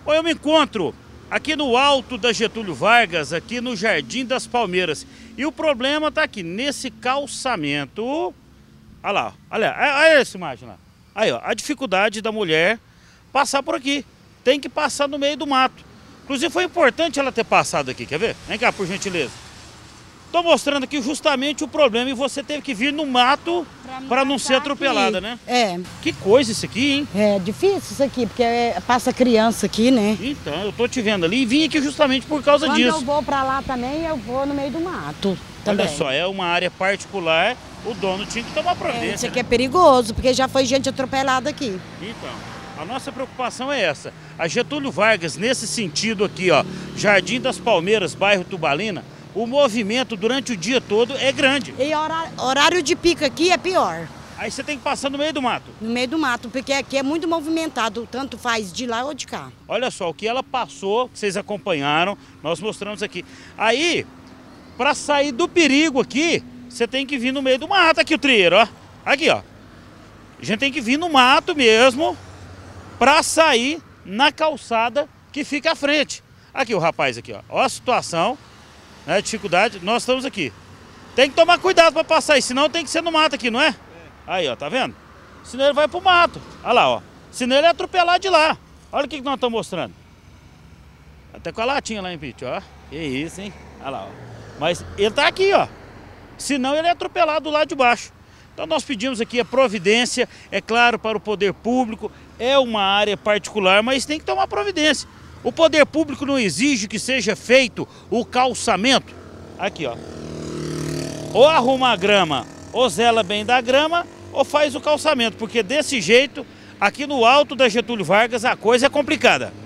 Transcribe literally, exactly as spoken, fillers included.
Ou eu me encontro aqui no alto da Getúlio Vargas, aqui no Jardim das Palmeiras. E o problema tá aqui, nesse calçamento. Olha lá, olha, olha essa imagem lá. Aí, ó, a dificuldade da mulher passar por aqui. Tem que passar no meio do mato. Inclusive foi importante ela ter passado aqui, quer ver? Vem cá, por gentileza. Tô mostrando aqui justamente o problema e você teve que vir no mato para não ser atropelada, aqui. né? É. Que coisa isso aqui, hein? É difícil isso aqui, porque é, passa criança aqui, né? Então, eu tô te vendo ali e vim aqui justamente por causa Quando disso. eu vou para lá também, eu vou no meio do mato também. Olha só, é uma área particular, o dono tinha que tomar providência. É, isso aqui né? é perigoso, porque já foi gente atropelada aqui. Então, a nossa preocupação é essa. A Getúlio Vargas, nesse sentido aqui, ó, Jardim das Palmeiras, bairro Tubalina, o movimento durante o dia todo é grande. E horário, horário de pico aqui é pior. Aí você tem que passar no meio do mato. No meio do mato, porque aqui é muito movimentado, tanto faz de lá ou de cá. Olha só, o que ela passou, que vocês acompanharam, nós mostramos aqui. Aí, para sair do perigo aqui, você tem que vir no meio do mato aqui o trieiro, ó. Aqui, ó. A gente tem que vir no mato mesmo para sair na calçada que fica à frente. Aqui o rapaz aqui, ó. Ó a situação, né, dificuldade, nós estamos aqui. Tem que tomar cuidado para passar aí, senão tem que ser no mato aqui, não é? Aí, ó, tá vendo? Senão ele vai pro mato. Olha lá, ó. Senão ele é atropelado de lá. Olha o que, que nós estamos mostrando. Até com a latinha lá em Pete, ó. Que isso, hein? Olha lá, ó. Mas ele tá aqui, ó. Senão ele é atropelado do lado de baixo. Então nós pedimos aqui a providência, é claro, para o poder público. É uma área particular, mas tem que tomar providência. O poder público não exige que seja feito o calçamento. Aqui, ó. Ou arruma a grama, ou zela bem da grama, ou faz o calçamento. Porque desse jeito, aqui no alto da Getúlio Vargas, a coisa é complicada.